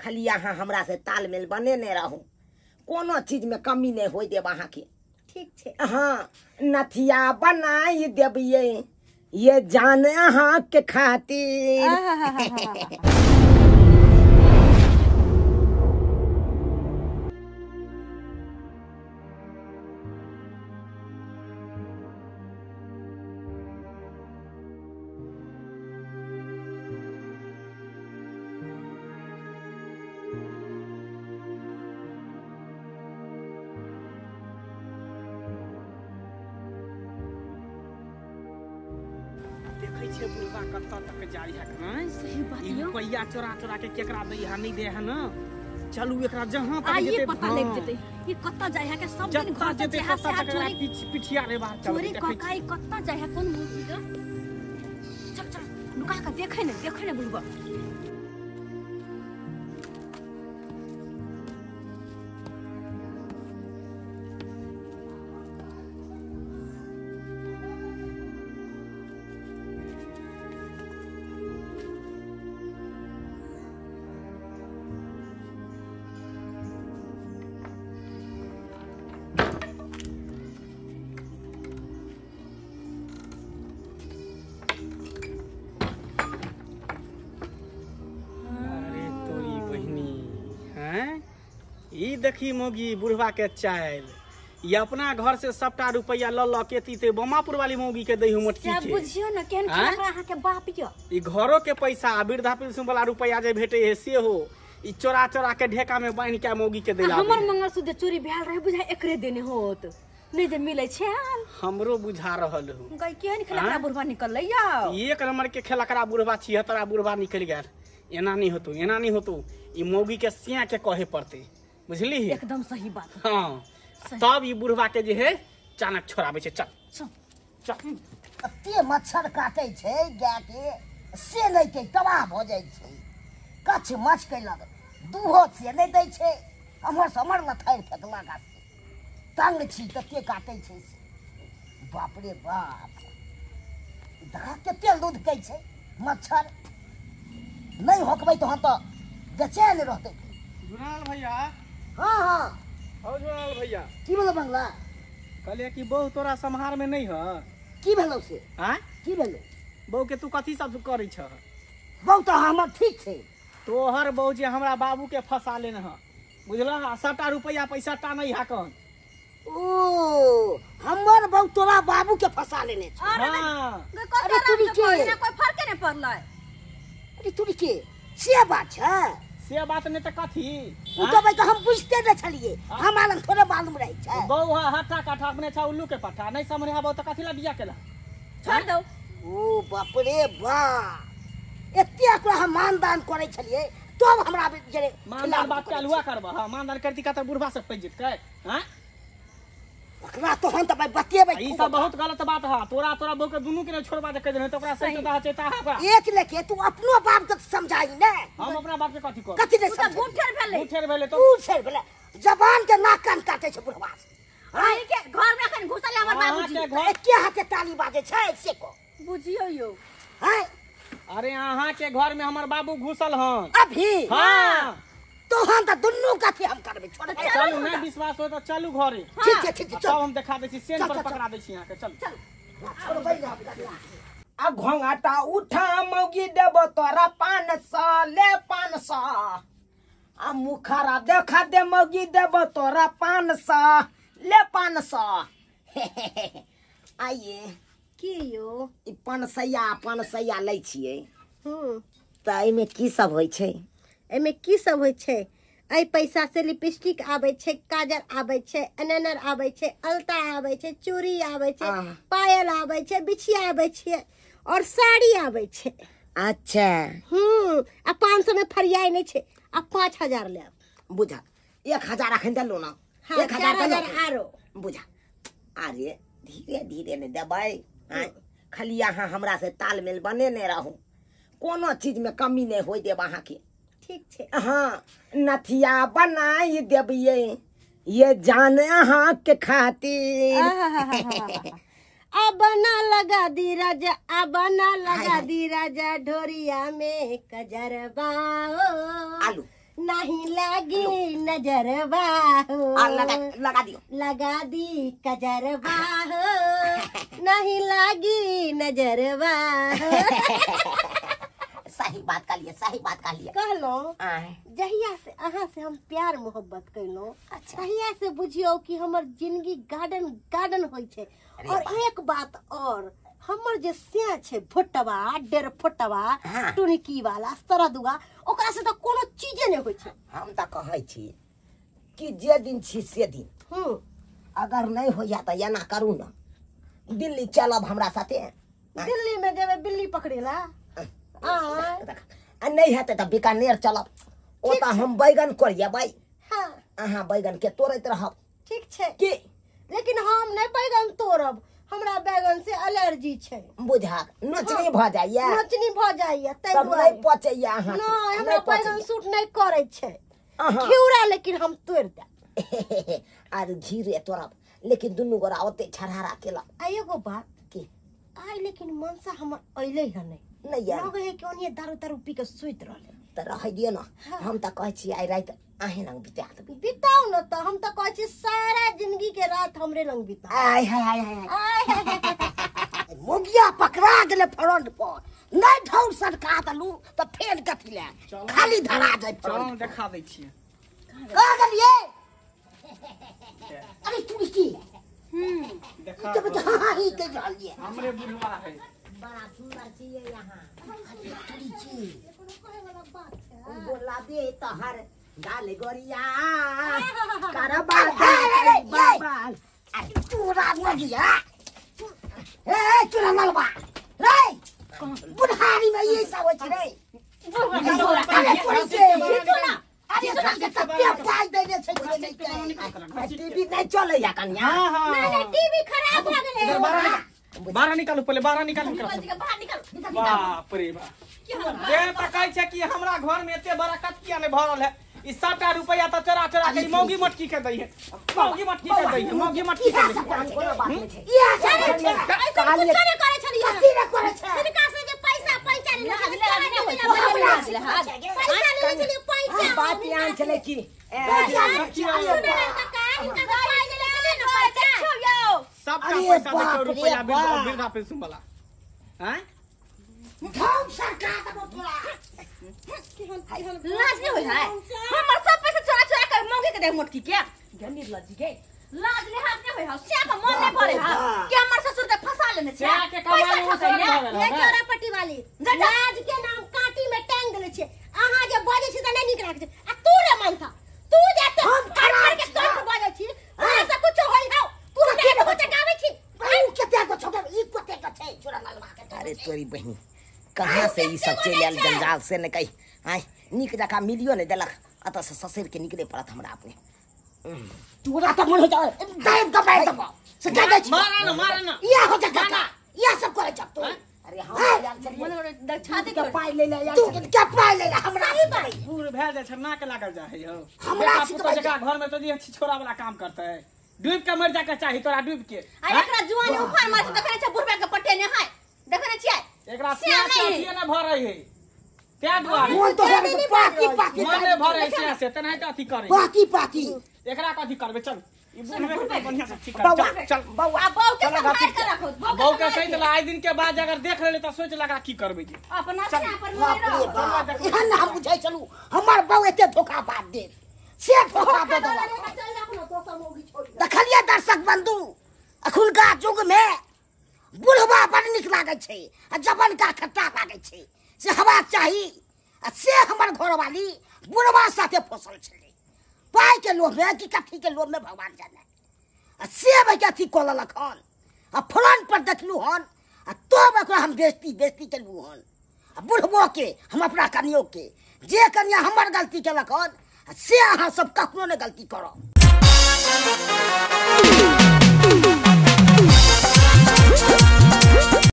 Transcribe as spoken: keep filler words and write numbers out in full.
खाली यहाँ हमरा से तालमेल बने नहीं रहूं, कोनो चीज में कमी नहीं हो देब अहाँ के। ठीक छे। हाँ नथिया बनाई देबिये ये जान अहाँ के खातिर। बुढ़वा कत्ता तक जाई है न सही बात ई यो रुपया चोरा चोरा के केकरा दई है नहीं दे है न। चलू एकरा जहां तक आइए जेते पता लग जेते ये कत्ता जाय है के सब दिन घर जेते जेते है कत्ता तक चोरी पीछ पिछिया रे बाहर चल चोरी ककाई कत्ता जाय है कोन मुंह दे। चल चल लुका के देखे ने देखे ने बुढ़वा। ई देखी मोगी बुढ़वा के चाल ये अपना घर से सबटा रुपया ल ल के तीते बमापुर वाली मोगी के दही मटकी के बुझियो न केहन खरा अहाँ के बाप यो ई घरो के पैसा वृद्धा पेंशन वाला रुपया जे भेटे है से हो ई चोरा चोरा के ढेका में बांध के मोगी के देला। हमर मंगलसूत्र चोरी भेल रहे बुझा एकरे देने होत नहीं जे मिले छे हमरो बुझा रहल हो गई केहन खलकरा बुढ़वा निकल या एक नंबर के खलकरा बुढ़वा छिहत्तरा बुढ़वा निकल गया। एना नहीं होतो एना नहीं होतो ई मोगी के सिया के कहे पड़ते बुझली एकदम सही बात। हाँ तब ये बुढ़वा के जे है चानक छोड़ाबे छे। चल चल चल कते मच्छर काटे छे गाय के से नहीं के तबाह हो जाय छे। कछ मछ के लग दूहो से नहीं दै छे हमर समर लथार फेकला का तंग छी कते काटे छे। बाप रे बाप देखा कते दूध कै छे मच्छर नहीं होकबै तो हम तो बेचैन रहते। जुनाल भैया हाँ हाँ हो जुनाल भैया की भेलो बंगला कहले कि बहु तोरा संहार में नहीं है की भेलो से हां की भेलो बहु के तू कथी सब करै छ। बहु तो हमर ठीक छे तोहर बहु जे हमरा बाबू के फसा लेन ह बुझला सबटा रुपया पैसा टा नहीं हाकन। ओ हमर बहु तोरा बाबू के फसा लेने छ। हां अरे तूरी के कोई फर्क नहीं पड़लै। अरे तूरी के से बात है से बात नहीं तो कथी उ तो भाई तो हम बुझते न छलिए हमारा थोड़े मालूम रही छै। बहु हट्टा काठा अपने छ उल्लू के पट्टा नहीं समझ हा बहु तो कथी ला बिया केला छोड़ दो। ओ बाप रे बा एते एकरा हम मानदान करे छलिए तब हमरा जरे मानदान बात के हुआ करबा। हां मानदान करती का त बुढ़वा से पैज जित के हां एकरा तो हम त भाई बतेबै ई सब बहुत गलत बात है। तोरा तोरा बहु के दुनू के छोड़बा दे के देने तो ओकरा सही तो चेता है। एक लेके तू अपनो बाप तक समझाई ने हम अपना बाप के कथी कर कथी ने समझ गुठेर भेले गुठेर भेले तो तू छे भेले जबान के नाक कान काटे छ बुढ़वा। हां के घर में एखन घुसल हमर बाबूजी एके हाथे ताली बाजे छै से को बुझियो यो। हैं अरे अहाँ के घर में हमर बाबू घुसल हन अभी हां तो हम त दुन्नु कथी हम करबे छोड़ चलू नहीं विश्वास हो तो चलू घरे। ठीक है ठीक है चल हम दिखा दे छी सेन पर पकड़ा दे छी यहां के चल चल छोड़बै ना आ घोंघाटा उठा मौगी देबो तोरा पाँच सौ ले पाँच सौ आ मुखरा देखा दे मौगी देबो तोरा पाँच सौ ले पाँच सौ। आइए की यो ई पनसैया पनसैया लै छियै हम्म त एमे की सब होय छै। एमे की सब होय छै आई पैसा से लिपस्टिक आवे छै काजल आवे छै अननर आवे छै अलता आवे छै चूड़ी आवे छै पायल आवे छै बिछिया आवे छै और साड़ी आवे छै। अच्छा हम्म आ पाँच सौ में फरियाई नहीं छै आ पाँच हजार ले बुझा एक हजार अखन देलो ना हाँ, एक हजार चार देलो हजार आरो बुझा अरे धीरे धीरे ने देबै खाली यहाँ हमरा से तालमेल बने नहीं रहूं कोनो चीज में कमी नहीं होय देब अहाँ के। ठीक छे। हाँ नथिया बनाई देबिये ये जान अहाँ के खातिर। अब ना लगा दी राजा अब ना लगा दी राजा ढोरिया में कजरबा आलू नहीं लगी नजरवा हो आ, लगा लगा दियो लगा दी कजरवा हो नहीं लगी नजरवा हो सही बात का लिए सही बात का लिए कहलो आए जहिया से अहाँ से हम प्यार मोहब्बत कैलो अच्छा। तहिया से बुझियो कि हमर जिंदगी गार्डन गार्डन होई छे। और एक बात और हमर जे सिया छे फोटवा डेढ़ फोटवा हाँ। टुनकी वाला सरदुआ ओकरा से तो कोनो चीजे नहीं होई छे। हम तो कहै छी कि जे दिन छी से दिन हम्म अगर नहीं हो या तो एना करू ना दिल्ली चलब हमरा साथे दिल्ली में जेबे बिल्ली पकड़ेला आ आ नहीं हेते तो बीकानेर चलब ओता हम बैगन करिए भाई हाँ अहाँ बैगन के तोड़ैत रहब ठीक छे की लेकिन हम नहीं बैगन तोड़ब हमरा बैगन से एलर्जी छे बुझात नोचनी भ जाइए नोचनी भ जाइए तै तब दुआरे नहीं पचैया अहाँ नहीं हमरा बैगन सूट नहीं करे छे अहाँ खिउरा लेकिन हम तोड़ दे आर झीरे तोड़ब लेकिन दुनू गोरा ओते छरहारा केलक आ एगो बात की आई लेकिन मनसा हमर अइले है नहीं नहीं यार लगे है कि ओनिए दारू दारू पी के सुइत रहले त रह दियो न हाँ। हम त कहै छी आइ रात आहे नंग बिता देबी बिताओ न त हम त कहै छी सारा जिंदगी के रात हमरे लंग बिताओ आय हाय हाय हाय आय हाय हाय हाय। मुगिया पकड़ा गेले फ्रंट पर नहीं ढौर सटका दलू त फेर कथि ले खाली धरा जाय चलो फ्रंट देखा दै छियै का गेलिए अरे तू की हम्म देखा तब तो हां ही के रहलिए हमरे बुढ़वा है बड़ा सुंदर छिए यहां अरे छी बोला दे तहर गाल गोरिया करबा दे बाबा अरे तोरा मगिया ए चुरा मलबा रे बुढ़ारी में ये सब होछ रे अरे अरे कते पाई देले छै टीवी नहीं चले या कन्या हां हां नहीं नहीं टीवी खराब भ गेले बारह बारह निकालू पहले बारह निकालू बाहर निकल बाप रे बाप ये त कहै छै कि हमरा घर में एते बड़ा कटिया ने भरल है ई सात रुपया त चोरा चोरा के मौगी मटकी के दै है मौगी मटकी के दै है मौगी मटकी के दै है ये सब छै काली करे छलिए कथि रे करे छै इनका से जे पैसा पैसा ले ले पैसा ले ले पैसा बात यहाँ चले की सबका अरे पैसा बाप देखो रे रुपया बाप। वृद्धा पेंशन वाला हैं धौम सरकार दबो तोरा लाज नहीं होई है हमर सब पैसा चोरा चोरा कर मौगी के दे मोटकी के गंदी लजी के लाज ले हाथ नहीं होई है से का मन नहीं पड़े है कि हमर ससुर के फंसा लेने छे क्या के कमाई वो सब ये चोरापट्टी वाली लाज के नाम काटी में टांग देले छे अहाँ जे बाजे छी त नहीं निक लागे छै आ तू रे मानसा तू जे त हम कर कर के तोड़ बाजे छी तोरा से कुछ होई हाउ तू के को चगावे छी तू कते को छोटे ई कते को छै चोरा मलबा के अरे तोरी बहिनी कहां से ई सब चल आल जंजाल से ने कही हाय निक जका मिलियो ने देलक अत से ससुर के निकले पड़त हमरा अपने तोरा त मन हो जा दाइब का बैठ दबो से जा दे मारा ना मारा ना या हो जा गाना या सब करे छ तू अरे हम यार चलिए मन छाती के पाई ले ले तू के पाई ले ले हमरा ही पाई बूढ़ भेल जाय छै नाक लागल जा है यो हमरा बेटा से पुतो जगह घर में तो दिए छी छोरा वाला काम करते है डूब के मर जाके चाही तोरा डूब के आ एकरा जुआनी उफान मार देखने छ बुढ़बा के पट्टे ने है देखने छियै एकरा सिया से अथिए ना भरै है त्या दुआरे मन तो है तो पाकी पाकी मन ने भरै सिया से तने त अथी करे पाकी पाकी एकरा कथी करबे चल ई बुढ़वे के बढ़िया से ठीक कर चल चल बउआ आ बहू के संभाल के रखो बहू के सही दिला आइ दिन के बाद अगर देख लेले त सोच लगा की करबे जी अपना से पर बाप नहीं रे रहो बाप यहाँ ना हम बुझाई चलू हमार बहू एते धोखा बात दे से धोखा दे दला देखलिए दर्शक बंधु अखुनका युग में बुढ़वा बड़ निक लागे छै आ जवन का खट्टा लागे छै से हवा चाही आ से हमर घरवाली बुढ़वा साथे फसल छले पाई के लोभ में कि कथी के लोभ में भगवान जाने आ से भाई कथी कोललक हन आ फलान पर देखलू हन आ तो ओकरा हम बेइज्जती बेइज्जती केलू हन आ बुढ़बो के हम अपना कनियो के जे कनिया हमर गलती केलक हन से अहाँ सब कखनो ने गलती करो